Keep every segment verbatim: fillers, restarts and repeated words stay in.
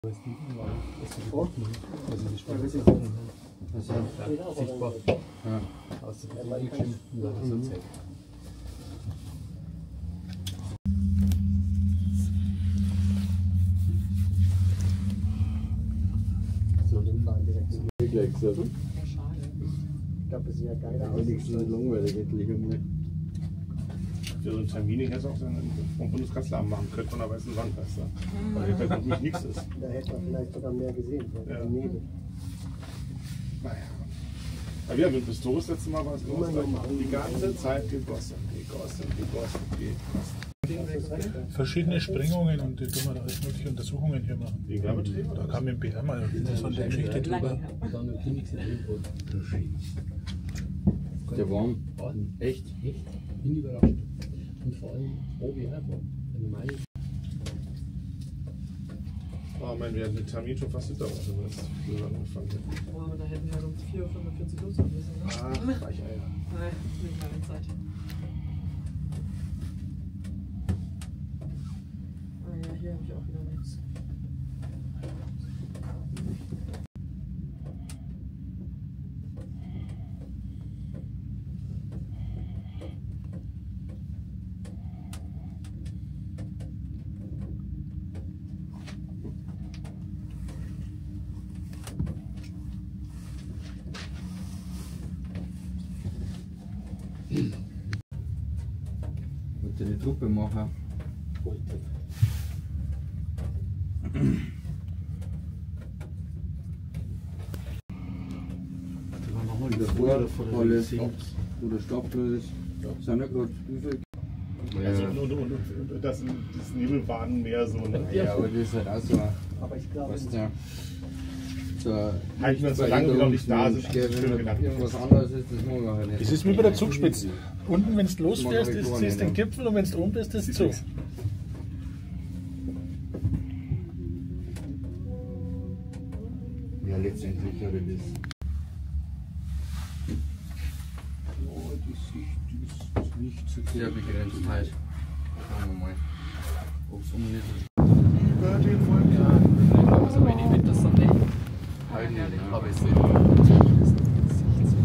Sichtbar. Ja. Aus der Bewegung so Zeit. So, dann da direkt so. Gleich gesagt. Ich glaube, das ist ja geil. Aber nichts ist langweilig, endlich einmal. Für so einen Termin hätte es auch vom Bundeskanzleramt machen können, von der Weißen Wand, weißt du? Weil hier wirklich nichts ist. Da hätte man vielleicht sogar mehr gesehen. Ja. Nebel. Naja. Aber ja, mit Pistorius letztes Mal war es los. Die ganze Zeit gegossen, gegossen, gegossen, gegossen. Verschiedene Sprengungen und die tun wir da alles mögliche Untersuchungen hier machen. Wegen Werbetrieb? Da kam im B R mal so eine Geschichte drüber. Der war echt, echt, bin überrascht. Und vor allem O B R, wenn du meinst. Oh mein, wir hatten den Termin schon fast hinter uns, wenn wir das früher angefangen hätten. Oh, aber da hätten wir um vier Uhr fünfundvierzig los sein müssen, ne? Ach, Weicheier. Nein, nicht meine Zeit. Ah ja, hier habe ich auch wieder nichts. Wollte die Truppe machen. Davor alles, wo der Stapel ist, sind ja gerade wie viel? Also, und, und, und, und das, das Nebelwadenmeer so, ne? Ja, aber das ist halt auch so, Aber ich glaube, weißt du, so, Halt nicht, solange wir noch nicht da sind, wenn schön gedacht. irgendwas anderes ist, das machen wir halt nicht. Das ist wie bei der Zugspitze. Unten, wenn du losfährst, ist, siehst du den Gipfel und wenn du oben bist, ist es zu. Ja, letztendlich habe ich das. Oh, die Sicht ist nicht so Sehr begrenzt halt. Schauen wir mal, ob es umgeht. über den Vulkan. also wenn ich mit der Sonne Halt nicht, ne? aber ich sehe das Gesicht so.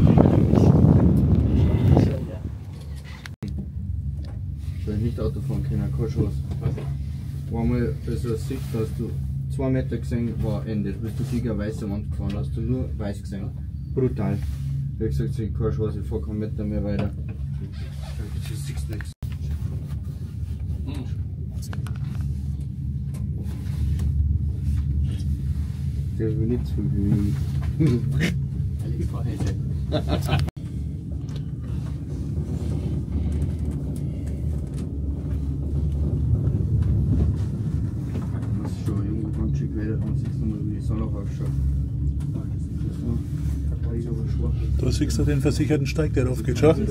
Soll ich nicht Auto fahren können, keine Chance. Einmal bei so einer Sicht hast du zwei Meter gesehen, war Ende. Du bist durch eine weiße Wand gefahren, hast du nur weiß gesehen. Brutal. Ich habe gesagt, ich keine Chance, ich fahre keinen Meter mehr weiter. Du siehst nichts. Der will nicht zu viel. Ehrlich Freiheit. Das ist schon irgendwo ganz schick weiter, dann siehst du mal, wie die Sonne ausschaut. Da siehst du den versicherten Steig, der rauf geht, schau.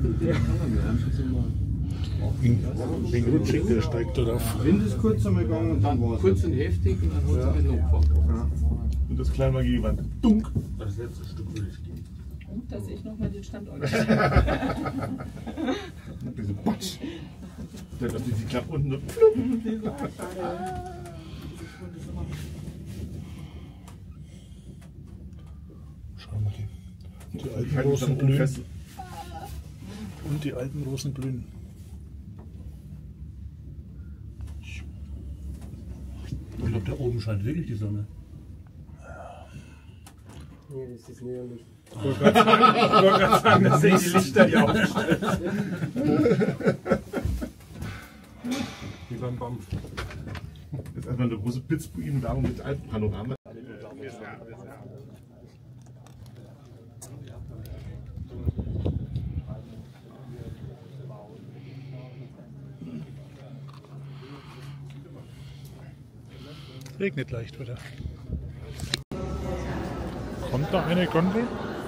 Wegen rutschig, der steigt da rauf. Wind ist kurz einmal gegangen und dann war es. Kurz und heftig und dann hat es einen Notfall. Ja. Und das kleine Magiewand. Dunk! Das letzte Stück will ich gehen. Gut, dass ich nochmal den Standort Diese Batsch. Dann auf die Klappe unten so. Schau mal die. Die alten Rosen blühen. Und die alten Rosen blühen. Ich glaube, da oben scheint wirklich die Sonne. Nee, das ist Neonlicht. Ich wollte gerade sagen, das sind die Lichter, die aufgestellt Wie beim Bampf. Das ist erstmal eine große Blitzbuidenwerbung mit alten Panorama. Regnet leicht wieder. Kommt da eine Gondel?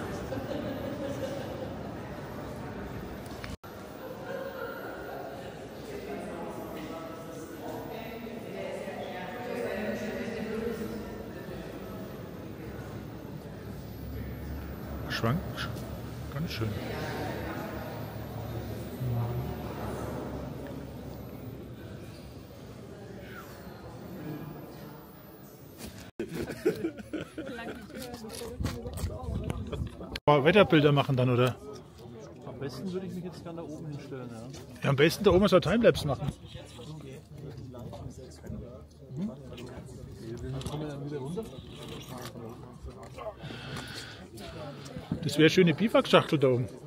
Schwankt ganz schön. Wetterbilder machen dann, oder? Am besten würde ich mich jetzt gerne da oben hinstellen, ja. Ja, am besten da oben so Timelapse machen. Mhm. Kommen wir dann wieder runter? Das wäre schöne Biwakschachtel da oben.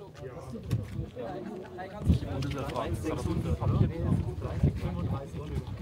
Und in der Frage,